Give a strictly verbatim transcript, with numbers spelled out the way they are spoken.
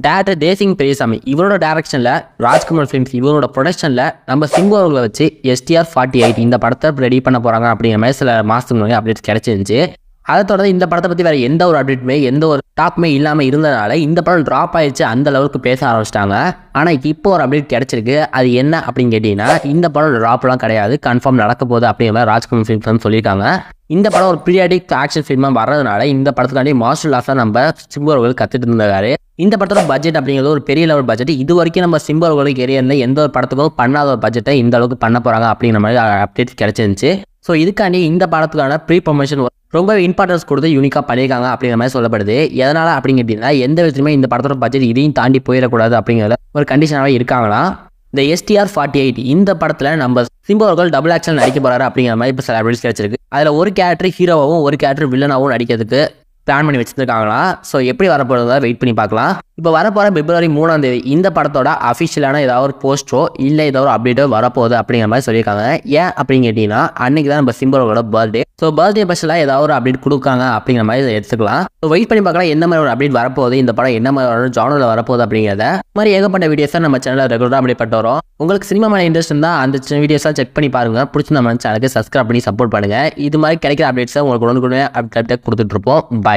Director Desingh Periyasamy இவரோட டைரக்ஷனில் Rajkumar films இவரோட ப்ரொடக்ஷனில் நம்ம சிம்பு அவர்களை வச்சு எஸ்டிஆர் ஃபார்ட்டி எயிட் இந்த படத்தை ரெடி பண்ண போகிறாங்க அப்படிங்கிற மாதிரி சில மாதத்துக்கு முன்னாடி அப்டேட்ஸ் கிடச்சிருந்துச்சு. அதை தொடர்ந்து இந்த படத்தை பற்றி வேறு எந்த ஒரு அப்டேட்டுமே எந்த ஒரு டாக்குமே இல்லாமல் இருந்ததுனால இந்த படம் ட்ராப் ஆயிடுச்சு அந்த லெவலுக்கு பேச ஆரம்பிச்சிட்டாங்க. ஆனால் இப்போ ஒரு அப்டேட் கிடச்சிருக்கு. அது என்ன அப்படின்னு கேட்டிங்கன்னா இந்த படம் ட்ராப்லாம் கிடையாது, கன்ஃபார்ம் நடக்க போகுது அப்படிங்கிற மாதிரி ராஜ்குமார் ஃபிலிம்ஸ் வந்து சொல்லியிருக்காங்க. இந்த படம் ஒரு பீரியாடிக் ஆக்ஷன் ஃபிலிமாக வர்றதுனால இந்த படத்துக்காண்டி மாஸ்டர் லாஸாக நம்ம சிம்பு அவர்கள் கற்றுட்டு இருந்தாரு. இந்த படத்தோட பட்ஜெட் அப்படிங்கிறது ஒரு பெரிய லெவல் பட்ஜெட். இது வரைக்கும் நம்ம சிம்பு அவர்களுக்கு ஏரியாவில் எந்த ஒரு படத்துக்கும் பண்ணாத ஒரு பட்ஜெட்டை இந்த அளவுக்கு பண்ண போகிறாங்க அப்படிங்கிற மாதிரி அப்டேட்ஸ் கிடச்சிருந்துச்சு. ஸோ இதுக்காண்டி இந்த படத்துக்கான ப்ரீ ப்ரொமோஷன் ரொம்ப இம்பார்ட்டன்ஸ் கொடுத்து யூனிக்காக பண்ணியிருக்காங்க அப்படிங்கிற மாதிரி சொல்லப்படுது. எதனால் அப்படிங்க அப்படின்னா எந்த விதத்துலையுமே இந்த படத்தோட பட்ஜெட் இதையும் தாண்டி போயிடக்கூடாது அப்படிங்கிற ஒரு கண்டிஷனாகவே இருக்காங்களா. இந்த எஸ்டிஆர் ஃபார்ட்டி எயிட் இந்த படத்தில் நம்ம சிம்பு அவர்கள் டபுள் ஆக்ஷன் நடிக்க போகிறாரு அப்படிங்கிற மாதிரி இப்போ சில அப்டேட்ஸ் கிடச்சிருக்கு. அதில் ஒரு கேரக்டர் ஹீரோவாகவும் ஒரு கேரக்டர் வில்லனாகவும் நடிக்கிறதுக்கு பிளான் பண்ணி வச்சுருக்காங்களா. ஸோ எப்படி வரப்போகிறதா வெயிட் பண்ணி பார்க்கலாம். இப்போ வரப்போகிற பிப்ரவரி மூணாம் தேதி இந்த படத்தோட அஃபிஷியலான ஏதாவது ஒரு போஸ்டோ இல்லை ஏதாவது ஒரு அப்டேட்டோ வரப்போகுது அப்படிங்கிற மாதிரி சொல்லியிருக்காங்க. ஏன் அப்படின்னு கேட்டிங்கன்னா அன்றைக்கி தான் நம்ம சிம்பு அவர்களோட பர்த்டே. ஸோ பர்த்டே ஸ்பெஷலாக ஏதாவது ஒரு அப்டேட் கொடுக்காங்க அப்படிங்கிற மாதிரி எடுத்துக்கலாம். ஸோ வெயிட் பண்ணி பார்க்கலாம் எந்த மாதிரி ஒரு அப்டேட் வரப்போகுது, இந்த படம் என்ன மாதிரி ஜானரில் வரப்போகுது அப்படிங்கிறத மாதிரி ஏகப்பட்ட வீடியோஸாக நம்ம சேனலில் ரெகுலராக அப்டேட் பண்ணிட்டு வரோம். உங்களுக்கு சினிமா மேலே இன்ட்ரெஸ்ட் இருந்தால் அந்த வீடியோஸாக செக் பண்ணி பாருங்கள். பிடிச்சி நம்ம சேனலுக்கு சப்ஸ்கிரைப் பண்ணி சப்போர்ட் பண்ணுங்கள். இது மாதிரி கிடைக்கிற அப்டேட்ஸை உங்களுக்கு உடனுக்குடனே அப்டேட் கொடுத்துட்ருப்போம். பாய்.